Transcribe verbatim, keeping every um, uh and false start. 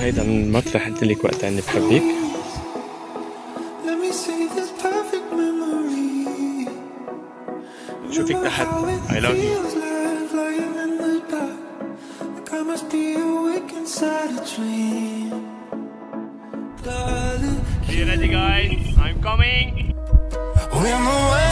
أيضا ما طرحت لك وقتها إني بحبك. شوفك تحت I love you. Be ready guys, I'm coming.